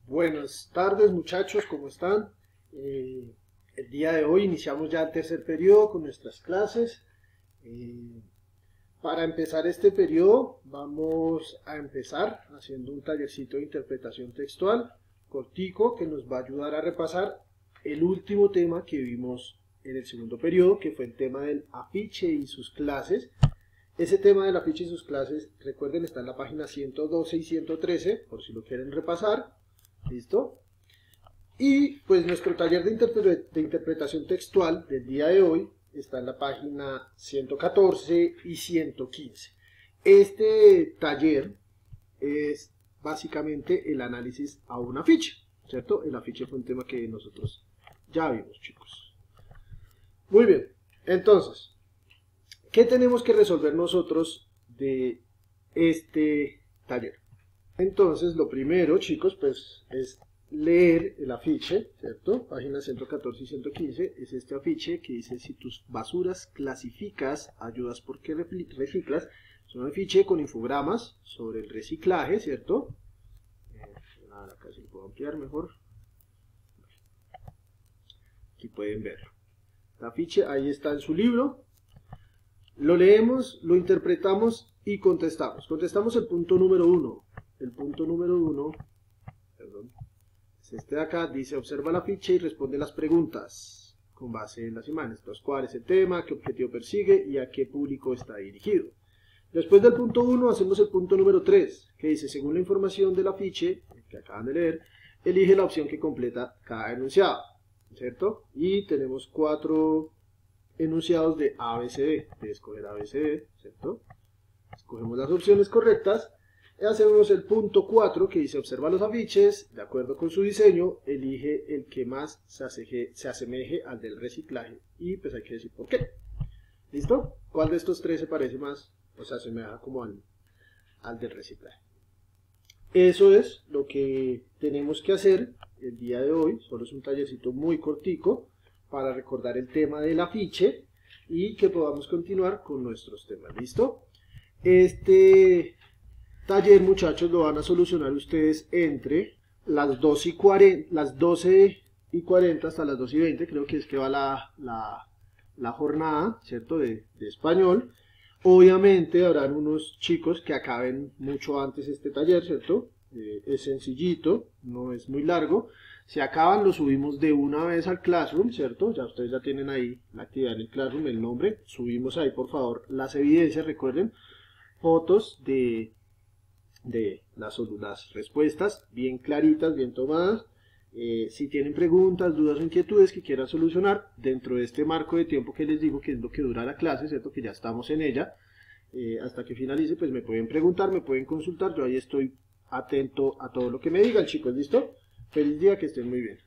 Buenas tardes muchachos, ¿cómo están? El día de hoy iniciamos ya el tercer periodo con nuestras clases. Para empezar este periodo vamos a empezar haciendo un tallercito de interpretación textual cortico que nos va a ayudar a repasar el último tema que vimos en el segundo periodo, que fue el tema del afiche y sus clases. Ese tema del afiche y sus clases, recuerden, está en la página 112 y 113, por si lo quieren repasar. ¿Listo? Y pues nuestro taller de interpretación textual del día de hoy está en la página 114 y 115. Este taller es básicamente el análisis a un afiche, ¿cierto? El afiche fue un tema que nosotros ya vimos, chicos. Muy bien, entonces, ¿qué tenemos que resolver nosotros de este taller? Entonces, lo primero, chicos, pues es leer el afiche, ¿cierto? Páginas 114 y 115, es este afiche que dice: si tus basuras clasificas, ayudas porque reciclas. Es un afiche con infogramas sobre el reciclaje, ¿cierto? Acá se lo puedo ampliar mejor. Aquí pueden verlo. El afiche ahí está en su libro. Lo leemos, lo interpretamos y contestamos. Contestamos el punto número 1. El punto número 1, perdón, es este de acá. Dice: observa el afiche y responde las preguntas con base en las imágenes. Entonces, ¿cuál es el tema? ¿Qué objetivo persigue? ¿Y a qué público está dirigido? Después del punto 1 hacemos el punto número 3, que dice: según la información del afiche que acaban de leer, elige la opción que completa cada enunciado, ¿cierto? Y tenemos 4 enunciados de A, B, C, D, de escoger A, B, C, D, ¿cierto? Escogemos las opciones correctas. Y hacemos el punto 4, que dice: observa los afiches, de acuerdo con su diseño, elige el que más se asemeje al del reciclaje. Y pues hay que decir por qué. ¿Listo? ¿Cuál de estos 3 se parece más o se asemeja como al del reciclaje? Eso es lo que tenemos que hacer el día de hoy. Solo es un tallercito muy cortico para recordar el tema del afiche y que podamos continuar con nuestros temas. ¿Listo? Este taller, muchachos, lo van a solucionar ustedes entre las 12 y 40 hasta las 2 y 20, creo que es que va la jornada, ¿cierto?, de español. Obviamente habrán unos chicos que acaben mucho antes este taller, ¿cierto? Es sencillito, no es muy largo. Si acaban, lo subimos de una vez al Classroom, ¿cierto? Ya ustedes ya tienen ahí la actividad en el Classroom, el nombre. Subimos ahí, por favor, las evidencias, recuerden, fotos de las respuestas bien claritas, bien tomadas. Si tienen preguntas, dudas o inquietudes que quieran solucionar dentro de este marco de tiempo que les digo que es lo que dura la clase, ¿cierto? Que ya estamos en ella, hasta que finalice, pues me pueden preguntar, me pueden consultar. Yo ahí estoy atento a todo lo que me digan, chicos. ¿Listo? Feliz día, que estén muy bien.